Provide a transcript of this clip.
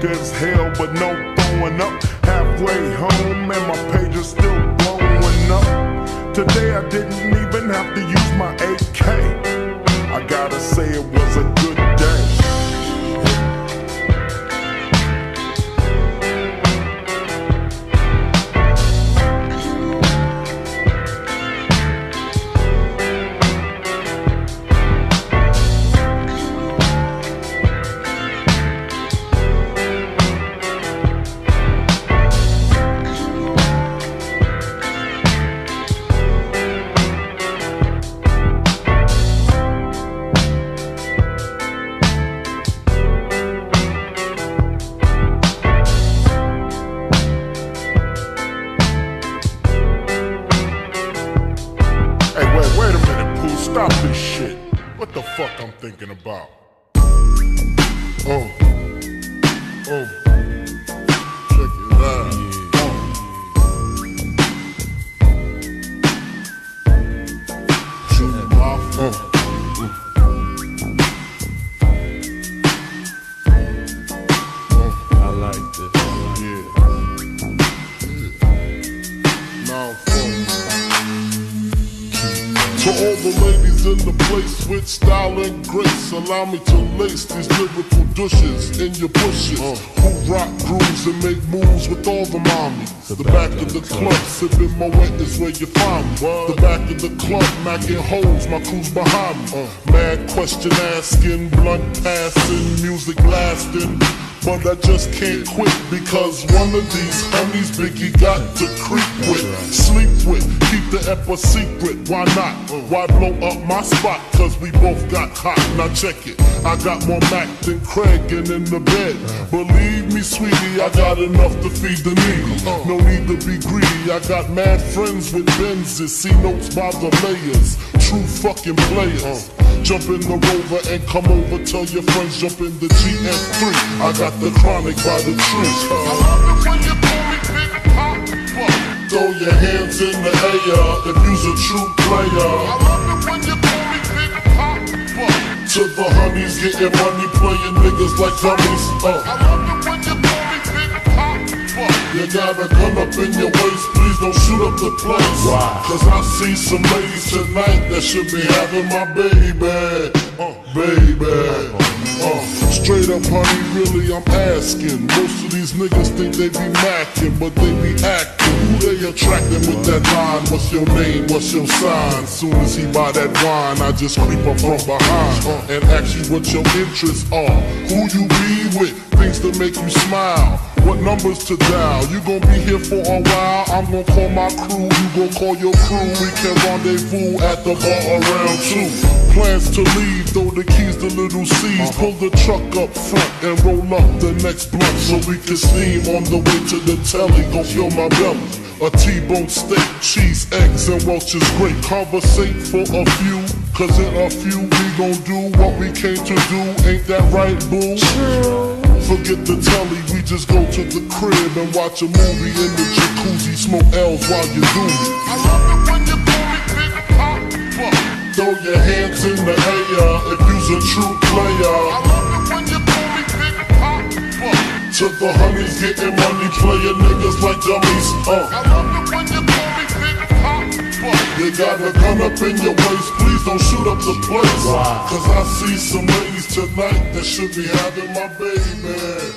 as hell, but no throwing up. Halfway home and my page is still blowing up. Today I didn't even have to use my AK. I gotta say it was a good day. Wait a minute, Pooh, stop this shit. What the fuck I'm thinking about? Check it out. Shoot him off. I like this. Yeah. Now, to all the ladies in the place with style and grace, allow me to lace these lyrical douches in your bushes. Who rock grooves and make moves with all the mommies. The back of the club, sipping my wet is where you find me. The back of the club, macking holes, my crew's behind me. Mad question asking, blunt passing, music lasting. But I just can't quit because one of these homies Biggie got to creep with, sleep with, keep the ep a secret. Why not? Why blow up my spot? Cause we both got hot. Now check it. I got more Mac than Craig and in the bed. Believe me, sweetie, I got enough to feed the needy. No need to be greedy. I got mad friends with Benzes, see notes by the layers. True fucking players. Jump in the Rover and come over. Tell your friends jump in the GS3. I got the chronic by the tree. I love it when you call me Big Poppa. Throw your hands in the air if you's a true player. I love it when you call me Big Poppa. To the honeys getting money, playing niggas like dummies. I love it when you call me Big Poppa. You got a gun up in your waist, please don't shoot up the place. Cause I see some ladies tonight that should be having my baby. Straight up, honey, really I'm asking. Most of these niggas think they be macking, but they be acting. Who they attracting with that line? What's your name? What's your sign? Soon as he buy that wine, I just creep up from behind and ask you what your interests are. Who you be with? Things to make you smile. What numbers to dial? You gon' be here for a while. I'm gon' call my crew, you gon' call your crew. We can rendezvous at the bar around 2. Plans to leave, throw the keys to little C's. Pull the truck up front and roll up the next blunt so we can steam on the way to the telly. Gon' fill my belly. A T-bone steak, cheese, eggs, and Welch's grape. Conversate for a few, cause in a few we gon' do what we came to do. Ain't that right, boo? Forget the telly, we just go to the crib and watch a movie in the jacuzzi, smoke L's while you do me. I love it when you call me Big Poppa. Throw your hands in the air if you's a true player. I love it when you call me Big Poppa. To the honeys getting money, playing niggas like dummies. I love it when you call me Big Poppa. You got a gun up in your waist, please don't shoot up the place. Cause I see some ladies tonight that should be having my baby.